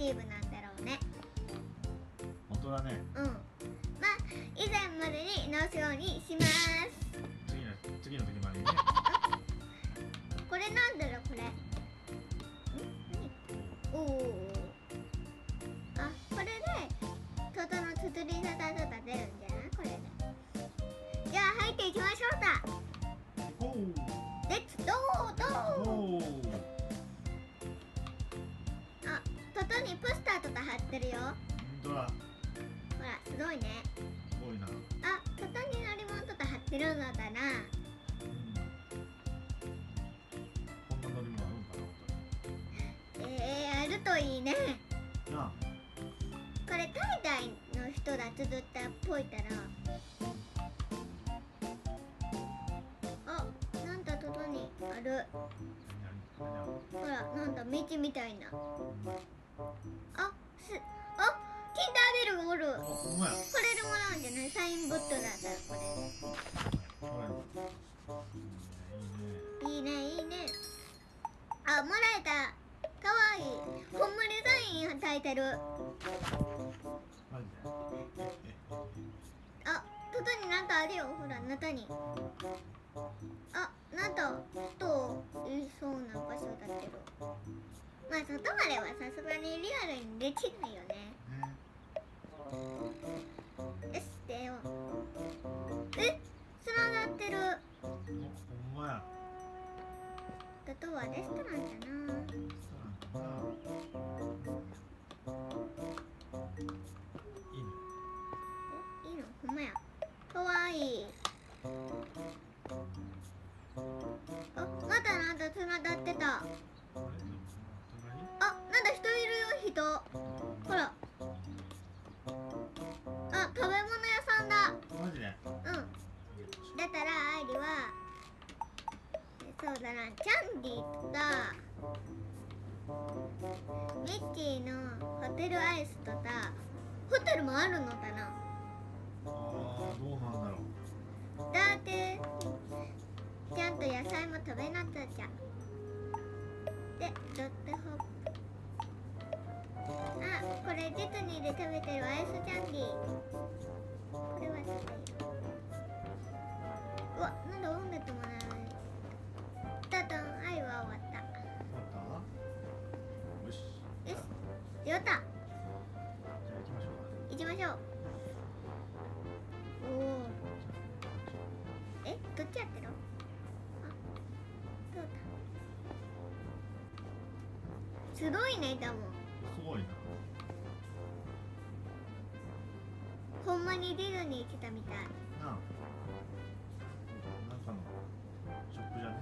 ティブなんだろうね。 本当だね。 うん。まあ以前までに直すようにします。 次の時までにね。 これなんだろうこれ。おお。あ、これでトトのつづり方とか出るんじゃないこれで。じゃあ入っていきましょうか。 ゴー。 レッツドードー。 ゴー。 あ、トトにポスターとか貼ってるよ。 本当だ。 ほら、すごいね。 すごいな。 あ、トトに乗り物とか貼ってるのだな。 こんな乗り物あるんかな、 あるといいね。 本当に。なあ。 これ海外の人が綴ったっぽいから。あ、なんだトトにある。ほら、なんだ道みたいな。あ、キンダーベルがおる。 あ、ほんまや。 これでもらうんじゃない？サインボットだったらこれ。いいねいいね。あ、もらえた。かわいい。ほんまにサイン書いてる。 マジで。 あ、トトになんかあるよ。ほら、中に。あ、なんだといそうな場所だけど。まあ外まではさすがにリアルにできないよね。よし、出よう。つながってる。 ほんまや。 トトはレストランかな。 いいね。 いいの？ほんまや。かわいい。あ、またなんだつながってた。あ、なんだ人いるよ人。ほら。あ、食べ物屋さんだ。 マジで。 うん。だからアイリはそうだな、キャンディーとかミッキーのホテルアイスとかホテルもあるのかな。 ああ、どうなんだろう。 だってちゃんと野菜も食べなくちゃ。で、ドットホップ。あ、これディズニーで食べてるアイスキャンディー。これは食べる。うわ、なんだ音楽もない。タタン、愛は終わった。 よし。 よし、やった。 じゃあ行きましょうか。 行きましょう。おお。どっちやってる？あ、どうだ。すごいね、でも。 すごいな。 ほんまにディズニー来たみたい。 なあ。なんかのショップじゃね。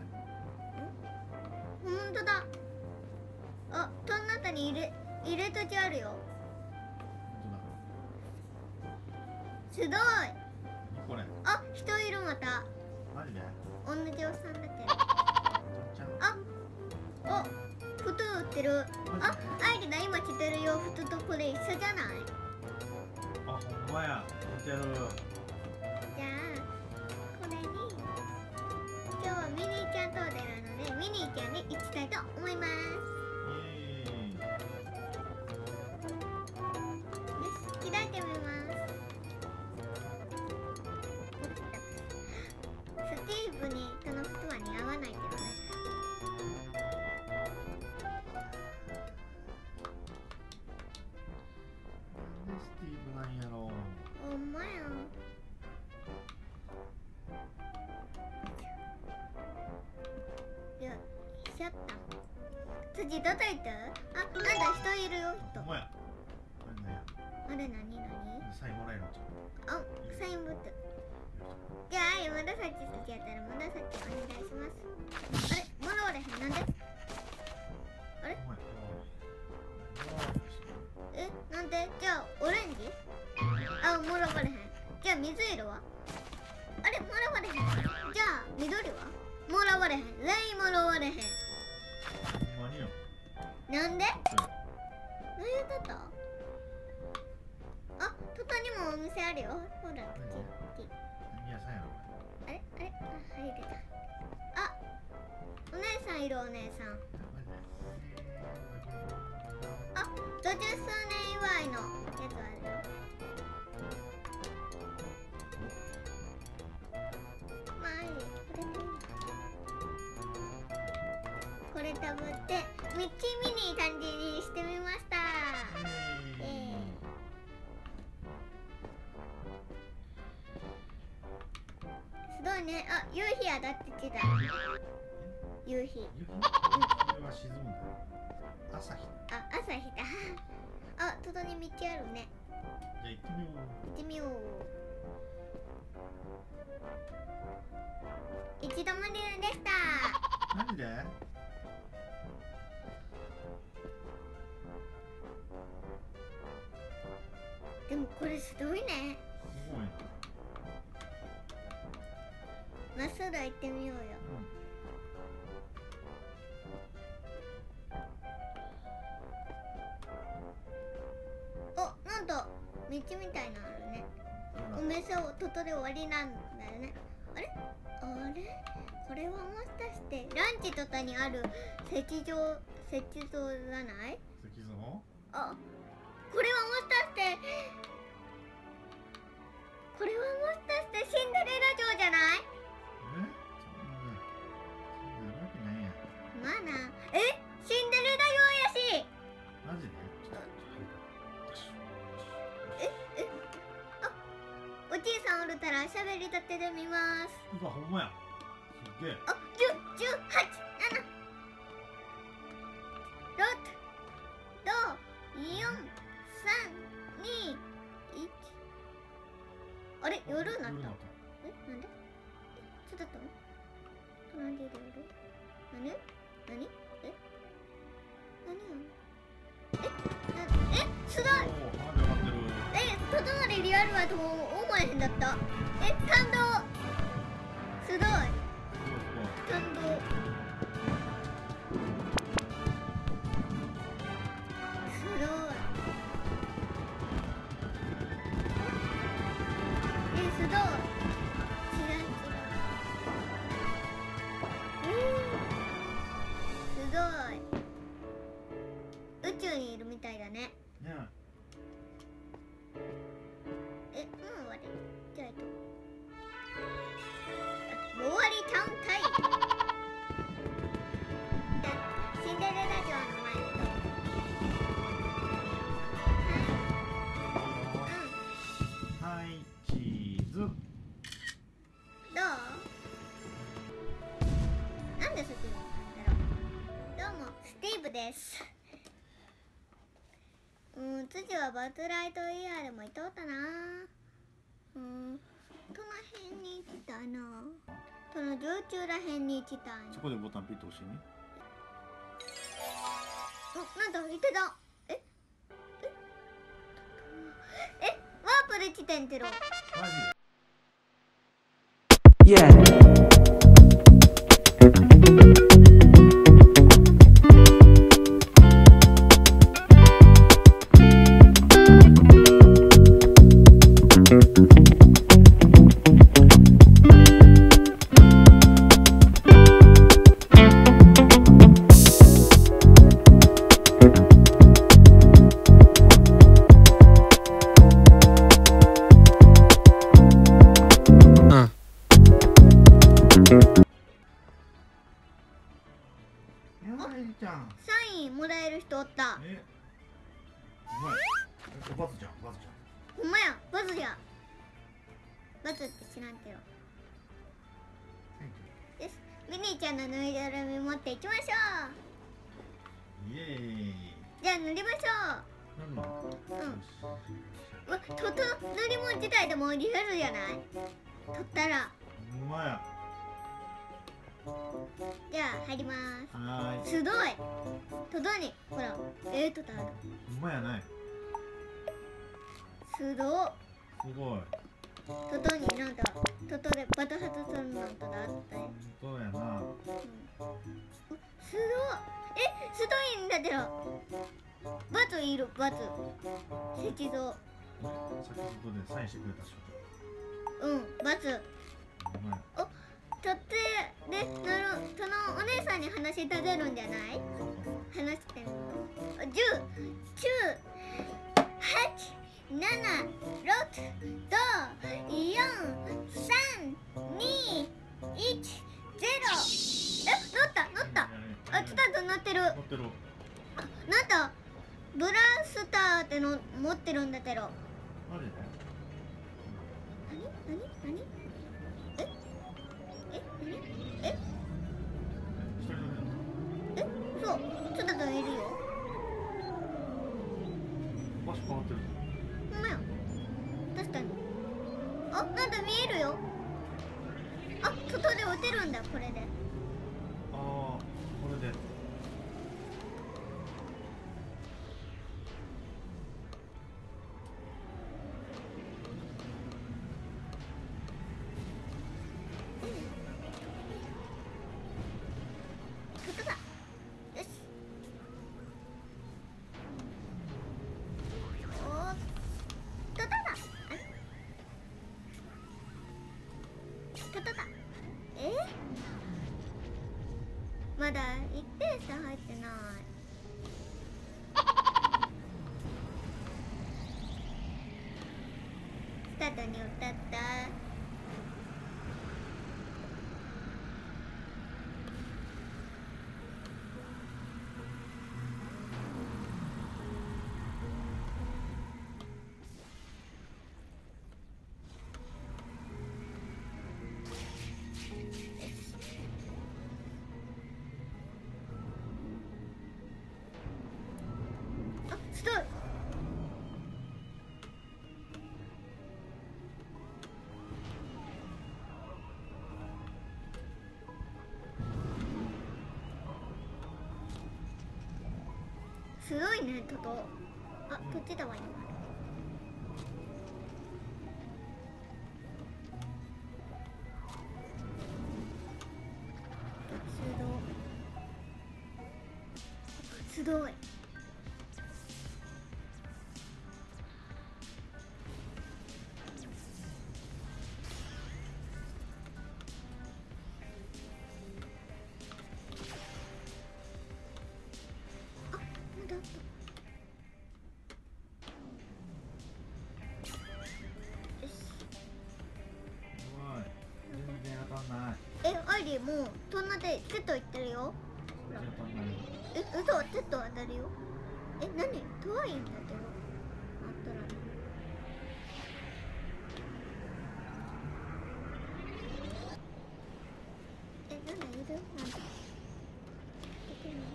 ほんとだ。あ、その中に入れときあるよ。すごい。 何これ。 あ、人いるまた。 マジで。 同じおっさんだけど。あ、お、服売ってる。あ、アイリが今着てる洋服とこれ一緒じゃない？ あ、ほんまや。似てる。 じゃあこれに今日はミニーちゃん遠出なのでミニーちゃんに行きたいと思います。よし、開いてみます。スティーブにこの服は似合わないけどね。 スティーブなんやろう。 ほんまや。よいしょっと。次どこ行った？あ、なんだ人いるよ人。 ほんまや。これなんや。 あれ何サインもらえるんちゃう？ あ、サインボット。じゃあ紫好きやったら紫お願いします。あれ、もらわれへん。なんで？あれ？なんで？じゃあオレンジ？あ、もらわれへん。じゃあ水色は？あれ、もらわれへん。じゃあ緑は？もらわれへん。全員もらわれへん。 ほんまによ。 なんで？何やった？あ、トトにもお店あるよ。ほら、こっち。 何屋さんやろ。 あれ、あ、入れた。あ、お姉さんいるお姉さん。あ、どっち数年祝いのやつあるよ。まあいい、これ食べてミッキーミニー感じにしてみました。すごいね。あ、夕日当たってきた。夕日。 これは沈むんだ。朝日。 あ、朝日だ。あ、外に道あるね。 じゃあ行ってみよう。 行ってみよう。一度も流でした。 マジで？ でもこれすごいね。 すごい。 まっすぐ行ってみようよ。お、なんと道みたいなのあるね。お店をトトで終わりなんだよね。あれ？あれ？これはもしかしてランチとかにある石像じゃない？ 石像？ あ、これはもしかしてシンデレラ城じゃない？ そんなわけないや。 まあな。シンデレラ城やし。 マジで？ おじいさんおるたら喋りたてで見ます。 うわ、ほんまや。すげえ。 あ、10、18、7、6、5、4、3、2、1。あれ、夜になった。なんで？ちょっと待って。隣で夜？何？すごい！外までリアルはと思えへんだった。感動！すごい！感動！すごい！すごい！違う。すごい！宇宙にいるみたいだね。 ね。 もう終わり？じゃあ終わりちゃんかい。シンデレラ城の前にはい、チーズ。 どう？なんでスティーブなんだろう。どうもスティーブです。次はバズライトイヤーでも行っとったな。どの辺に行きたいな。その上中ら辺に行きたい。 そこでボタンピッと押してね。 なんだ、行ってた。ワープで地点ってろ。 マジで。 サインもらえる人おった。 うまい。バズじゃん。 ほんまや、バズや。バズって知らんけど。よし、ミニーちゃんのぬいぐるみ持っていきましょう。 イエーイ。 じゃあ塗りましょなんだ。 う。塗り物自体でもリアルじゃない？取ったら。 ほんまや。 じゃあ入ります。 はーい。 すごい。トトにほら、トトある。 ほんまやない。 すごい。 すごい。 トトになんだ。トトでバタハトするのとだったね。 そうやな。 すごい。すごいんだけど。バツいる、バツ。石像。 先ほどでサインしてくれた人。 バツ。 ほんまや。 とってでそのお姉さんに話しかけるんじゃない？話してるの。10、9、 る。 乗ってる。 あ、なんだブラスターっての持ってるんだけど。 マジで？ 何ええ一人乗りだっそうちょっといるよ。 た。場所変わってる。 ほんまや確かに。あ、なんだ見えるよ。あ、外で撃てるんだこれで。 ああ、これで。 外だ。よし。おーっとだ。あれ外だ。まだ一点しか入ってない。スタートに歌った。あ、すごい。すごいね、トト。あ、こっちだわ今。すごい。あ、まだあった。よし。 おい、全然当たんない。 アイリーもうそんなでテッド行ってるよ。 全然当たんない。 嘘、テッド当たるよ。何遠いんだけど。あったらね。なんだいる？なんだ。出てるの？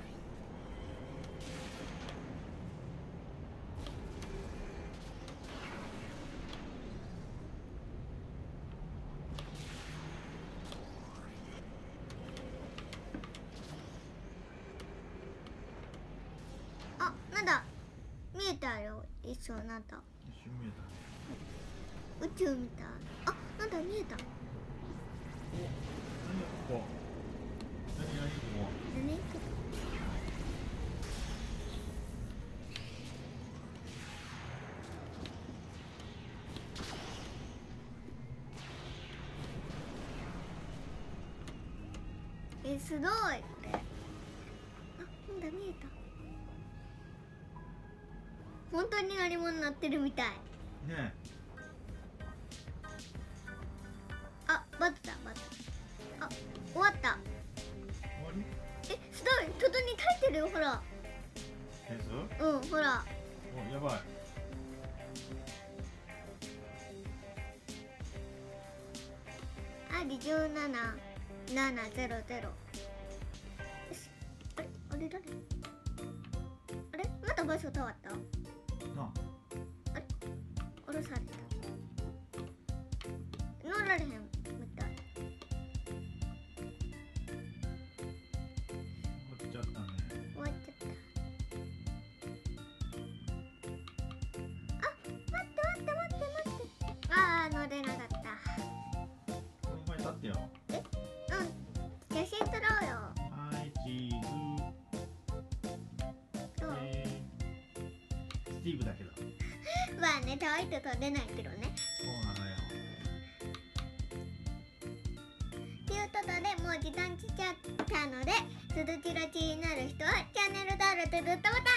あ、なんだ見えたよ。一緒なんだ一瞬見えた。 宇宙みたい。あ、なんだ見えた。 何ここ？何ここ？ 何？すごいこれ。あ、なんだ見えた。本当に何者になってるみたい。 ねえ。 あ、バットだバット。あ、終わった。 終わり？ すごい、トトに書いてるよほら。 点数？ うん、ほら。 お、やばい。 あり17700。よし。あれ誰？あれまた場所変わった。 なあ。 降ろされた。乗られへんみたい。 終わっちゃったね。 終わっちゃった。あ、待って。あー、乗れなかった。 この前立ってよ。 写真撮ろうよ。 はい、チーズ。 そう。 スティーブだけど。 まあね、遠いと撮れないけどね。 そうなのよ。 ということで、もう時間来ちゃったので、続きが気になる人はチャンネル登録、グッドボタン